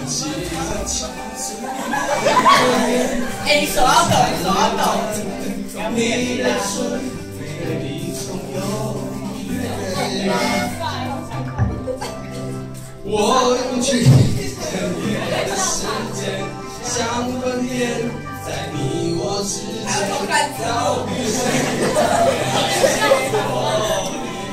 哎，你手要抖，你手要抖。 你的唇，美丽中有月亮。我用去等夜的时间，像分辨在你我之间，到底谁在我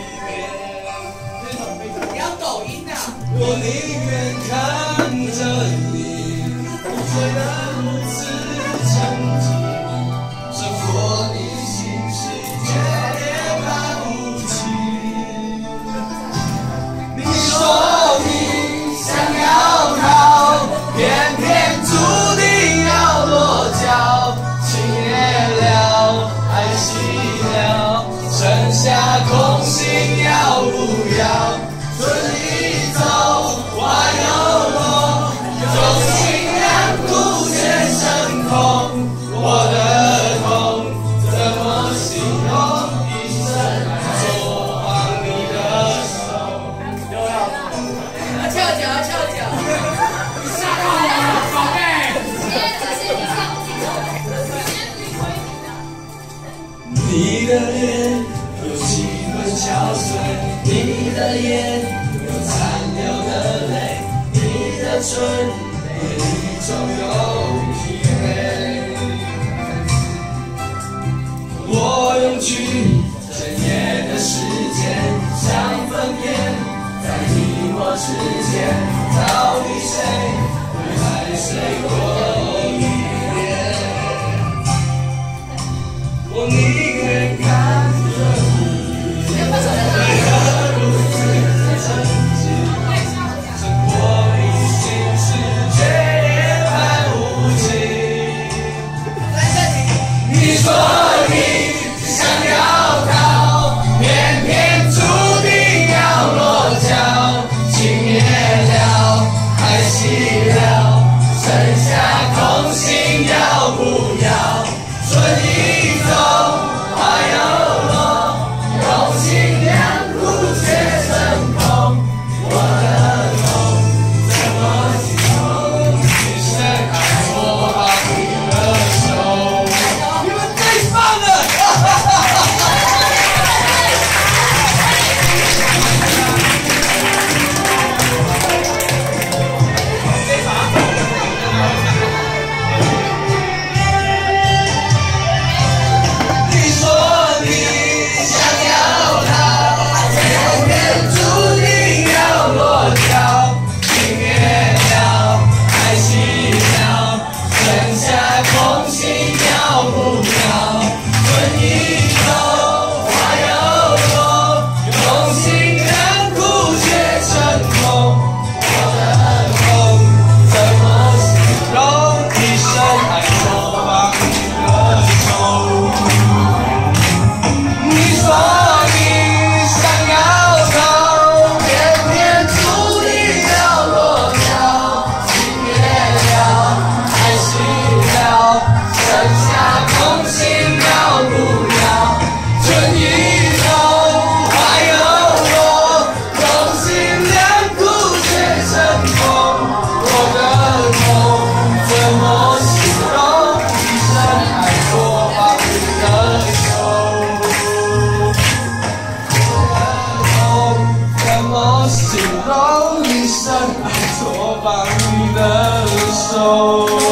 里面？ 你要抖音啊！ 我宁愿看着你醉得如此沉寂。 生活的心事却也般无情。你说你想要逃，偏偏注定要落脚。情灭了，爱熄了，剩下空心要不要？春已走，花又落，用心良苦却成空。我的。 你的脸有几分憔悴，你的眼有残留的泪，你的唇美丽中有疲惫。我用去整夜的时间，像分辨在你我之间，到底谁会爱谁多一点？我宁愿看着你醉得如此沉寂，生活的心事却也般无情。你说你想要逃，偏偏注定要落脚。情灭了，爱熄了，剩下空心要不要？春已走。 花又落，用心良苦却成空。我的痛怎么形容？你深爱我把你的手，你们最棒了！形容你深爱错把你的手。